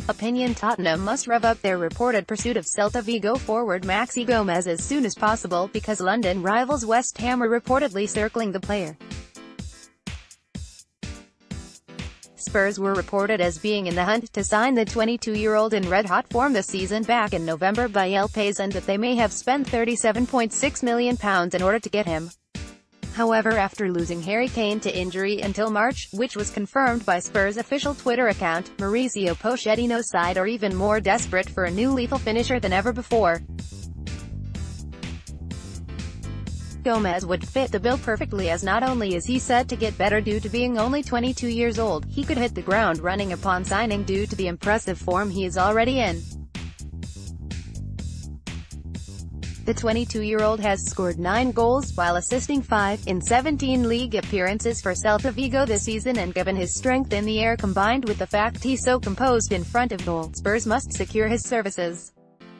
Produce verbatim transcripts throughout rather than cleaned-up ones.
opinion, Tottenham must rev up their reported pursuit of Celta Vigo forward Maxi Gomez as soon as possible because London rivals West Ham are reportedly circling the player. Spurs were reported as being in the hunt to sign the twenty-two-year-old in red-hot form this season back in November by El País, and that they may have spent thirty-seven point six million pounds in order to get him. However, after losing Harry Kane to injury until March, which was confirmed by Spurs' official Twitter account, Mauricio Pochettino's side are even more desperate for a new lethal finisher than ever before. Gomez would fit the bill perfectly, as not only is he set to get better due to being only twenty-two years old, he could hit the ground running upon signing due to the impressive form he is already in. The twenty-two-year-old has scored nine goals, while assisting five, in seventeen league appearances for Celta Vigo this season, and given his strength in the air combined with the fact he's so composed in front of goal, Spurs must secure his services.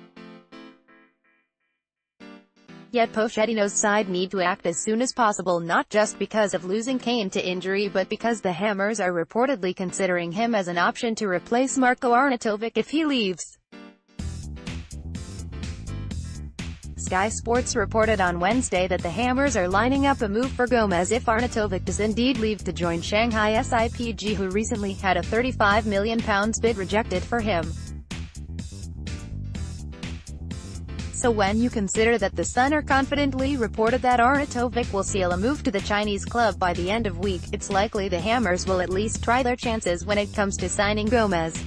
Yet Pochettino's side need to act as soon as possible, not just because of losing Kane to injury but because the Hammers are reportedly considering him as an option to replace Marko Arnautovic if he leaves. Sky Sports reported on Wednesday that the Hammers are lining up a move for Gomez if Arnautovic does indeed leave to join Shanghai S I P G, who recently had a thirty-five million pounds bid rejected for him. So when you consider that the Sun are confidently reported that Arnautovic will seal a move to the Chinese club by the end of week, it's likely the Hammers will at least try their chances when it comes to signing Gomez.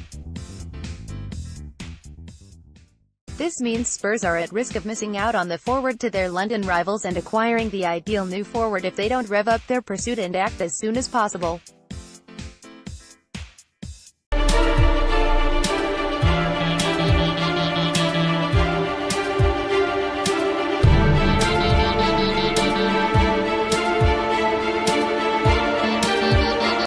This means Spurs are at risk of missing out on the forward to their London rivals and acquiring the ideal new forward if they don't rev up their pursuit and act as soon as possible.